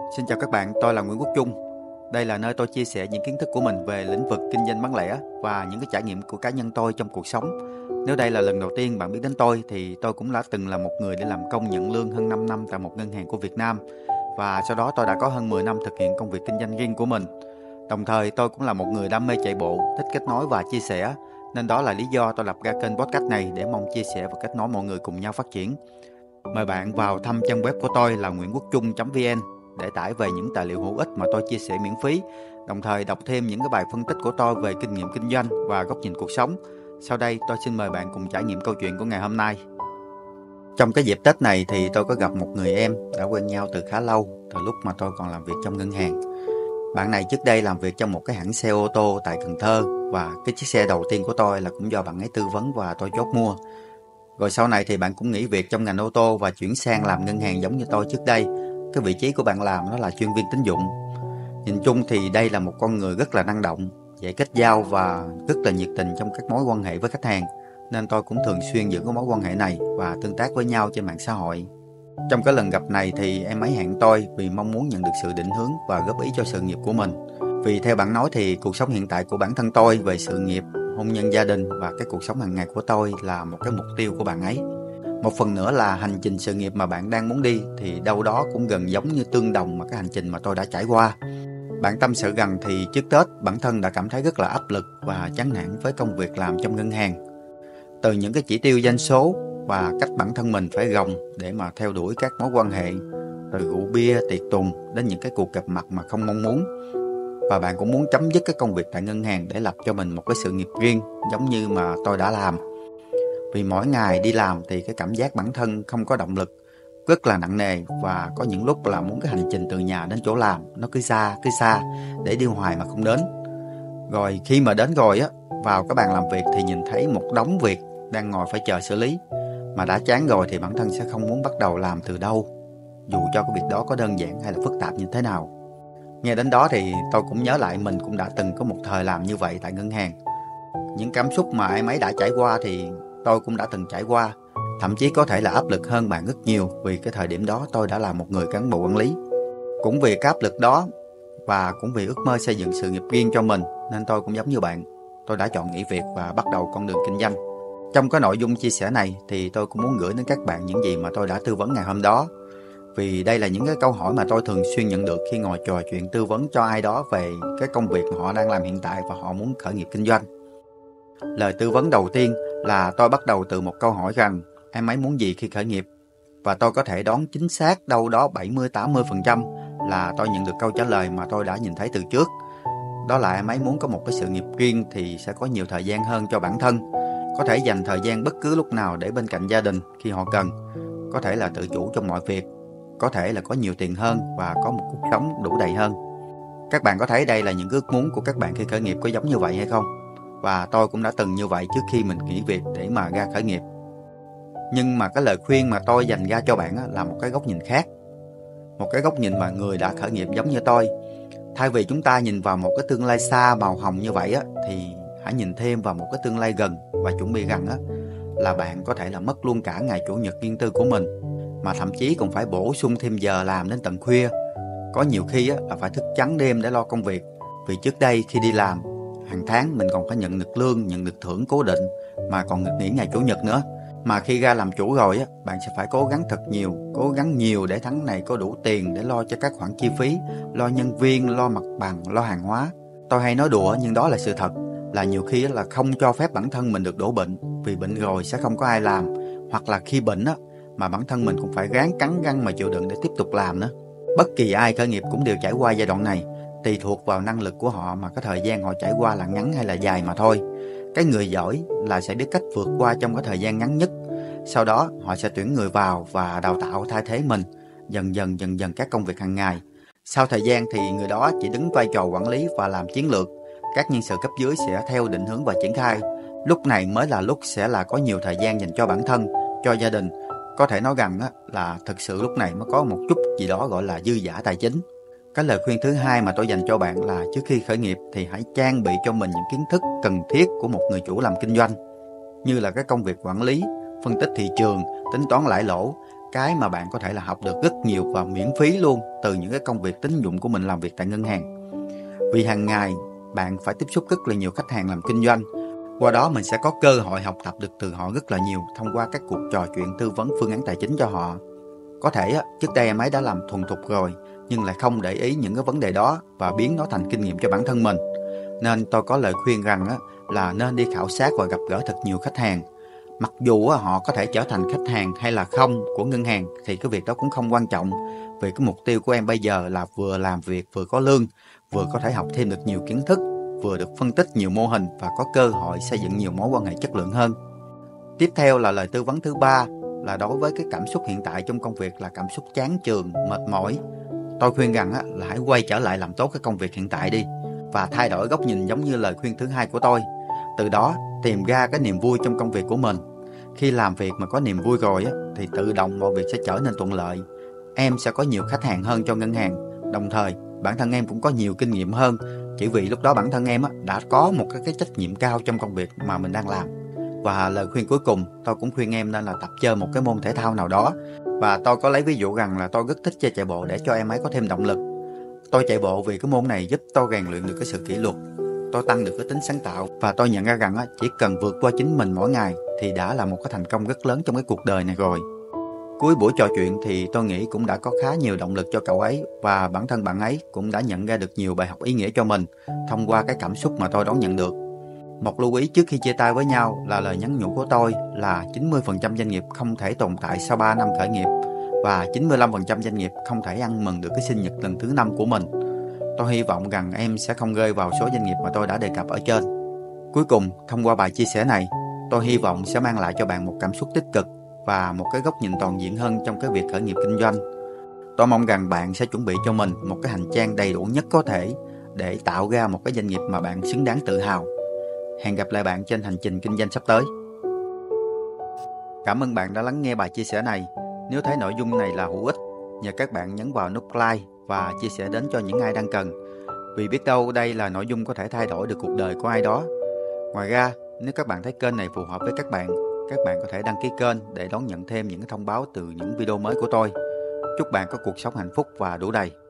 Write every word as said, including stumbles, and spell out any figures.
Xin chào các bạn, tôi là Nguyễn Quốc Trung. Đây là nơi tôi chia sẻ những kiến thức của mình về lĩnh vực kinh doanh bán lẻ và những cái trải nghiệm của cá nhân tôi trong cuộc sống. Nếu đây là lần đầu tiên bạn biết đến tôi thì tôi cũng đã từng là một người đi làm công nhận lương hơn năm năm tại một ngân hàng của Việt Nam. Và sau đó tôi đã có hơn mười năm thực hiện công việc kinh doanh riêng của mình. Đồng thời tôi cũng là một người đam mê chạy bộ, thích kết nối và chia sẻ. Nên đó là lý do tôi lập ra kênh podcast này để mong chia sẻ và kết nối mọi người cùng nhau phát triển. Mời bạn vào thăm trang web của tôi là nguyễn quốc trung chấm vn để tải về những tài liệu hữu ích mà tôi chia sẻ miễn phí, đồng thời đọc thêm những cái bài phân tích của tôi về kinh nghiệm kinh doanh và góc nhìn cuộc sống. Sau đây tôi xin mời bạn cùng trải nghiệm câu chuyện của ngày hôm nay. Trong cái dịp Tết này thì tôi có gặp một người em đã quen nhau từ khá lâu, từ lúc mà tôi còn làm việc trong ngân hàng. Bạn này trước đây làm việc trong một cái hãng xe ô tô tại Cần Thơ, và cái chiếc xe đầu tiên của tôi là cũng do bạn ấy tư vấn và tôi chốt mua. Rồi sau này thì bạn cũng nghỉ việc trong ngành ô tô và chuyển sang làm ngân hàng giống như tôi trước đây. Cái vị trí của bạn làm đó là chuyên viên tín dụng. Nhìn chung thì đây là một con người rất là năng động, dễ kết giao và rất là nhiệt tình trong các mối quan hệ với khách hàng. Nên tôi cũng thường xuyên giữ cái mối quan hệ này và tương tác với nhau trên mạng xã hội. Trong cái lần gặp này thì em ấy hẹn tôi vì mong muốn nhận được sự định hướng và góp ý cho sự nghiệp của mình. Vì theo bạn nói thì cuộc sống hiện tại của bản thân tôi về sự nghiệp, hôn nhân, gia đình và cái cuộc sống hàng ngày của tôi là một cái mục tiêu của bạn ấy. Một phần nữa là hành trình sự nghiệp mà bạn đang muốn đi thì đâu đó cũng gần giống như tương đồng mà cái hành trình mà tôi đã trải qua. Bạn tâm sự rằng thì trước Tết bản thân đã cảm thấy rất là áp lực và chán nản với công việc làm trong ngân hàng. Từ những cái chỉ tiêu doanh số và cách bản thân mình phải gồng để mà theo đuổi các mối quan hệ, từ rượu bia, tiệc tùng đến những cái cuộc gặp mặt mà không mong muốn. Và bạn cũng muốn chấm dứt cái công việc tại ngân hàng để lập cho mình một cái sự nghiệp riêng giống như mà tôi đã làm. Vì mỗi ngày đi làm thì cái cảm giác bản thân không có động lực, rất là nặng nề, và có những lúc là muốn cái hành trình từ nhà đến chỗ làm nó cứ xa, cứ xa để đi hoài mà không đến. Rồi khi mà đến rồi á, vào cái bàn làm việc thì nhìn thấy một đống việc đang ngồi phải chờ xử lý. Mà đã chán rồi thì bản thân sẽ không muốn bắt đầu làm từ đâu, dù cho cái việc đó có đơn giản hay là phức tạp như thế nào. Nghe đến đó thì tôi cũng nhớ lại mình cũng đã từng có một thời làm như vậy tại ngân hàng. Những cảm xúc mà em ấy đã trải qua thì tôi cũng đã từng trải qua. Thậm chí có thể là áp lực hơn bạn rất nhiều, vì cái thời điểm đó tôi đã là một người cán bộ quản lý. Cũng vì cái áp lực đó và cũng vì ước mơ xây dựng sự nghiệp riêng cho mình nên tôi cũng giống như bạn, tôi đã chọn nghỉ việc và bắt đầu con đường kinh doanh. Trong cái nội dung chia sẻ này thì tôi cũng muốn gửi đến các bạn những gì mà tôi đã tư vấn ngày hôm đó. Vì đây là những cái câu hỏi mà tôi thường xuyên nhận được khi ngồi trò chuyện tư vấn cho ai đó về cái công việc mà họ đang làm hiện tại và họ muốn khởi nghiệp kinh doanh. Lời tư vấn đầu tiên là tôi bắt đầu từ một câu hỏi rằng em ấy muốn gì khi khởi nghiệp. Và tôi có thể đoán chính xác đâu đó bảy mươi đến tám mươi phần trăm là tôi nhận được câu trả lời mà tôi đã nhìn thấy từ trước. Đó là em ấy muốn có một cái sự nghiệp riêng thì sẽ có nhiều thời gian hơn cho bản thân, có thể dành thời gian bất cứ lúc nào để bên cạnh gia đình khi họ cần, có thể là tự chủ trong mọi việc, có thể là có nhiều tiền hơn và có một cuộc sống đủ đầy hơn. Các bạn có thấy đây là những ước muốn của các bạn khi khởi nghiệp có giống như vậy hay không? Và tôi cũng đã từng như vậy trước khi mình nghỉ việc để mà ra khởi nghiệp. Nhưng mà cái lời khuyên mà tôi dành ra cho bạn là một cái góc nhìn khác. Một cái góc nhìn mà người đã khởi nghiệp giống như tôi. Thay vì chúng ta nhìn vào một cái tương lai xa màu hồng như vậy á, thì hãy nhìn thêm vào một cái tương lai gần và chuẩn bị rằng á, là bạn có thể là mất luôn cả ngày chủ nhật riêng tư của mình, mà thậm chí còn phải bổ sung thêm giờ làm đến tận khuya. Có nhiều khi á, là phải thức trắng đêm để lo công việc. Vì trước đây khi đi làm, hàng tháng mình còn phải nhận được lương, nhận được thưởng cố định, mà còn được nghỉ ngày chủ nhật nữa. Mà khi ra làm chủ rồi á, bạn sẽ phải cố gắng thật nhiều, cố gắng nhiều để tháng này có đủ tiền để lo cho các khoản chi phí, lo nhân viên, lo mặt bằng, lo hàng hóa. Tôi hay nói đùa nhưng đó là sự thật, là nhiều khi là không cho phép bản thân mình được đổ bệnh, vì bệnh rồi sẽ không có ai làm, hoặc là khi bệnh á, mà bản thân mình cũng phải ráng cắn răng mà chịu đựng để tiếp tục làm nữa. Bất kỳ ai khởi nghiệp cũng đều trải qua giai đoạn này, tùy thuộc vào năng lực của họ mà cái thời gian họ trải qua là ngắn hay là dài mà thôi. Cái người giỏi là sẽ biết cách vượt qua trong cái thời gian ngắn nhất. Sau đó họ sẽ tuyển người vào và đào tạo thay thế mình, dần dần dần dần các công việc hàng ngày. Sau thời gian thì người đó chỉ đứng vai trò quản lý và làm chiến lược. Các nhân sự cấp dưới sẽ theo định hướng và triển khai. Lúc này mới là lúc sẽ là có nhiều thời gian dành cho bản thân, cho gia đình. Có thể nói rằng á, là thực sự lúc này mới có một chút gì đó gọi là dư dả tài chính. Cái lời khuyên thứ hai mà tôi dành cho bạn là trước khi khởi nghiệp thì hãy trang bị cho mình những kiến thức cần thiết của một người chủ làm kinh doanh, như là cái công việc quản lý, phân tích thị trường, tính toán lãi lỗ, cái mà bạn có thể là học được rất nhiều và miễn phí luôn từ những cái công việc tín dụng của mình làm việc tại ngân hàng. Vì hàng ngày bạn phải tiếp xúc rất là nhiều khách hàng làm kinh doanh. Qua đó mình sẽ có cơ hội học tập được từ họ rất là nhiều thông qua các cuộc trò chuyện tư vấn phương án tài chính cho họ. Có thể á, trước đây em ấy đã làm thuần thục rồi nhưng lại không để ý những cái vấn đề đó và biến nó thành kinh nghiệm cho bản thân mình. Nên tôi có lời khuyên rằng á, là nên đi khảo sát và gặp gỡ thật nhiều khách hàng. Mặc dù á, họ có thể trở thành khách hàng hay là không của ngân hàng thì cái việc đó cũng không quan trọng. Vì cái mục tiêu của em bây giờ là vừa làm việc vừa có lương, vừa có thể học thêm được nhiều kiến thức, vừa được phân tích nhiều mô hình và có cơ hội xây dựng nhiều mối quan hệ chất lượng hơn. Tiếp theo là lời tư vấn thứ ba, là đối với cái cảm xúc hiện tại trong công việc là cảm xúc chán chường, mệt mỏi. Tôi khuyên rằng á, là hãy quay trở lại làm tốt cái công việc hiện tại đi và thay đổi góc nhìn giống như lời khuyên thứ hai của tôi. Từ đó tìm ra cái niềm vui trong công việc của mình. Khi làm việc mà có niềm vui rồi á, thì tự động mọi việc sẽ trở nên thuận lợi. Em sẽ có nhiều khách hàng hơn cho ngân hàng. Đồng thời bản thân em cũng có nhiều kinh nghiệm hơn, chỉ vì lúc đó bản thân em á, đã có một cái, cái trách nhiệm cao trong công việc mà mình đang làm. Và lời khuyên cuối cùng, tôi cũng khuyên em nên là tập chơi một cái môn thể thao nào đó. Và tôi có lấy ví dụ rằng là tôi rất thích chơi chạy bộ để cho em ấy có thêm động lực. Tôi chạy bộ vì cái môn này giúp tôi rèn luyện được cái sự kỷ luật, tôi tăng được cái tính sáng tạo và tôi nhận ra rằng á, chỉ cần vượt qua chính mình mỗi ngày thì đã là một cái thành công rất lớn trong cái cuộc đời này rồi. Cuối buổi trò chuyện thì tôi nghĩ cũng đã có khá nhiều động lực cho cậu ấy và bản thân bạn ấy cũng đã nhận ra được nhiều bài học ý nghĩa cho mình thông qua cái cảm xúc mà tôi đón nhận được. Một lưu ý trước khi chia tay với nhau là lời nhắn nhủ của tôi là chín mươi phần trăm doanh nghiệp không thể tồn tại sau ba năm khởi nghiệp và chín mươi lăm phần trăm doanh nghiệp không thể ăn mừng được cái sinh nhật lần thứ năm của mình. Tôi hy vọng rằng em sẽ không rơi vào số doanh nghiệp mà tôi đã đề cập ở trên. Cuối cùng, thông qua bài chia sẻ này, tôi hy vọng sẽ mang lại cho bạn một cảm xúc tích cực và một cái góc nhìn toàn diện hơn trong cái việc khởi nghiệp kinh doanh. Tôi mong rằng bạn sẽ chuẩn bị cho mình một cái hành trang đầy đủ nhất có thể để tạo ra một cái doanh nghiệp mà bạn xứng đáng tự hào. Hẹn gặp lại bạn trên hành trình kinh doanh sắp tới. Cảm ơn bạn đã lắng nghe bài chia sẻ này. Nếu thấy nội dung này là hữu ích, nhờ các bạn nhấn vào nút like và chia sẻ đến cho những ai đang cần. Vì biết đâu đây là nội dung có thể thay đổi được cuộc đời của ai đó. Ngoài ra, nếu các bạn thấy kênh này phù hợp với các bạn, các bạn có thể đăng ký kênh để đón nhận thêm những thông báo từ những video mới của tôi. Chúc bạn có cuộc sống hạnh phúc và đủ đầy.